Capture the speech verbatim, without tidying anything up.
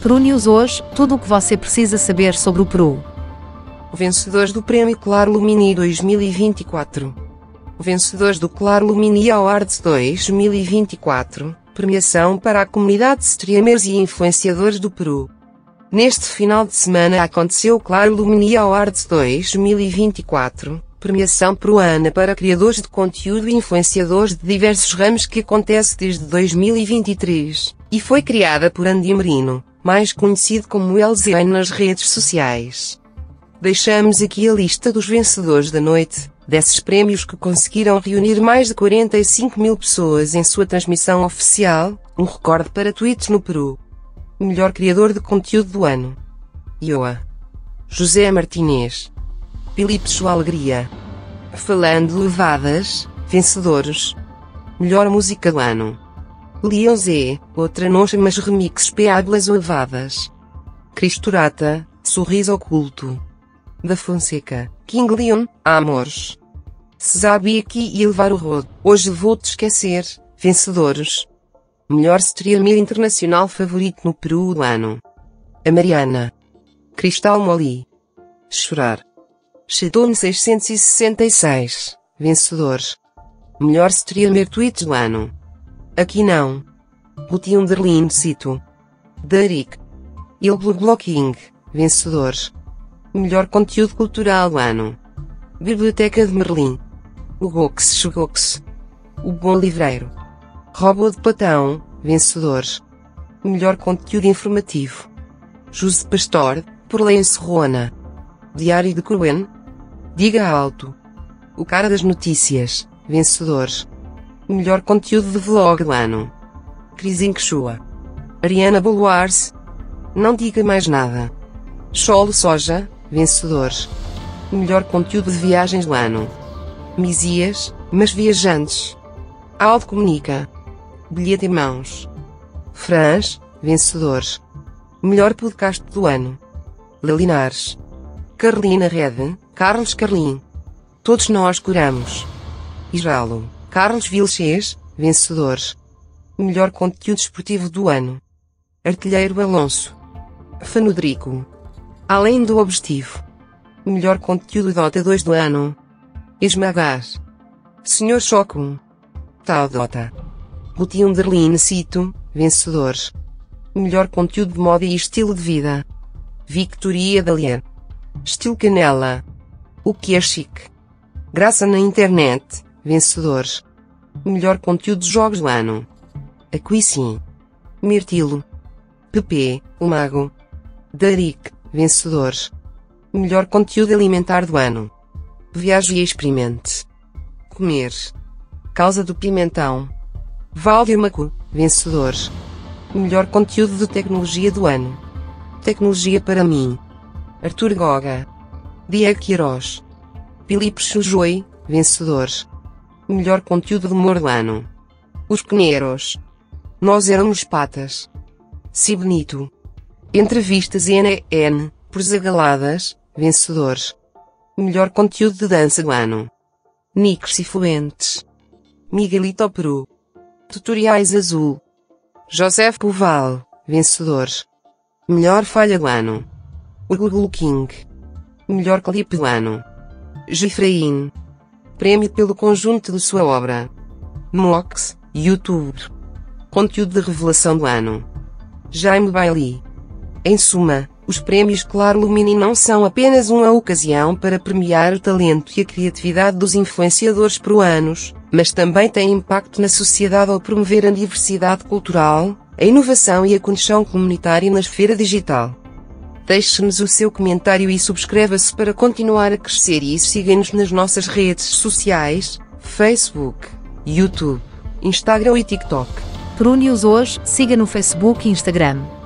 Peru News hoje, tudo o que você precisa saber sobre o Peru. Vencedores do Prémio Claro Lumini dois mil e vinte e quatro. Vencedores do Claro Lumini Awards dois mil e vinte e quatro, premiação para a comunidade de streamers e influenciadores do Peru. Neste final de semana aconteceu o Claro Lumini Awards dois mil e vinte e quatro, premiação peruana para criadores de conteúdo e influenciadores de diversos ramos que acontece desde dois mil e vinte e três, e foi criada por Andy Merino, mais conhecido como L Z N nas redes sociais. Deixamos aqui a lista dos vencedores da noite, desses prémios que conseguiram reunir mais de quarenta e cinco mil pessoas em sua transmissão oficial, um recorde para tweets no Peru. Melhor criador de conteúdo do ano: Ioa, José Martinez, Filipe Sua Alegria. Falando levadas, vencedores: melhor música do ano: Leon Z, Outra Noche mas remix P. Hablas Levadas. Cristorata, Sorriso Oculto. Da Fonseca, King Leon, Amores. Cesabi aqui e levar o rodo. Hoje vou-te esquecer, vencedores: melhor streamer internacional favorito no Peru do ano: a Mariana. Cristal Molly. Chorar. Shadowne seiscentos e sessenta e seis, vencedores: melhor streamer tweets do ano: Aqui não. Ruti Underline Cito. Darik. Il Blue Blocking, vencedores: melhor conteúdo cultural do ano: Biblioteca de Merlim. O Gox Chugox. O Bom Livreiro. Robô de Platão, vencedores: melhor conteúdo informativo: José Pastor, por Leia Serrona. Diário de Coen. Diga Alto. O Cara das Notícias, vencedores: melhor conteúdo de vlog do ano: Crisin Quechua. Ariana Boluars. Não diga mais nada. Cholo Soja, vencedores: melhor conteúdo de viagens do ano: Misias, mas viajantes. Aldo Comunica. Bilhete em Mãos. Frans, vencedores: melhor podcast do ano: Lelinares. Carolina Red, Carlos Carlin. Todos nós curamos. Isalo. Carlos Vilches, vencedores: melhor conteúdo esportivo do ano: Artilheiro Alonso. Fanudrico. Além do objetivo: melhor conteúdo Dota dois do ano: Esmagás. Senhor Choco. Tal Dota. Ruti Underline Cito, vencedores: melhor conteúdo de moda e estilo de vida: Victoria Dalier. Estilo Canela. O que é chique? Graça na internet, vencedores: melhor conteúdo de jogos do ano: Aquisim. Mirtilo. P P, o Mago. Darik, vencedores: melhor conteúdo alimentar do ano: Viaje e experimente. Comer. Causa do Pimentão. Valdir Macu, vencedores: melhor conteúdo de tecnologia do ano: Tecnologia para mim. Arthur Goga. Diego Queiroz. Filipe Chujoi, vencedores: melhor conteúdo de humor do ano: Os Pequeneros. Nós éramos patas. Si Benito. Entrevistas N N, por Zagaladas, vencedores: melhor conteúdo de dança do ano: Nicos e Fluentes. Miguelito Peru. Tutoriais Azul. José Poval, vencedores: melhor falha do ano: o Google King. Melhor clipe do ano: Gifrain. Prêmio pelo conjunto de sua obra: Mox, YouTube. Conteúdo de revelação do ano: Jaime Bailey. Em suma, os prémios Claro Lumini não são apenas uma ocasião para premiar o talento e a criatividade dos influenciadores peruanos, mas também têm impacto na sociedade ao promover a diversidade cultural, a inovação e a conexão comunitária na esfera digital. Deixe-nos o seu comentário e subscreva-se para continuar a crescer e siga-nos nas nossas redes sociais: Facebook, YouTube, Instagram e TikTok. Peru News hoje, siga no Facebook e Instagram.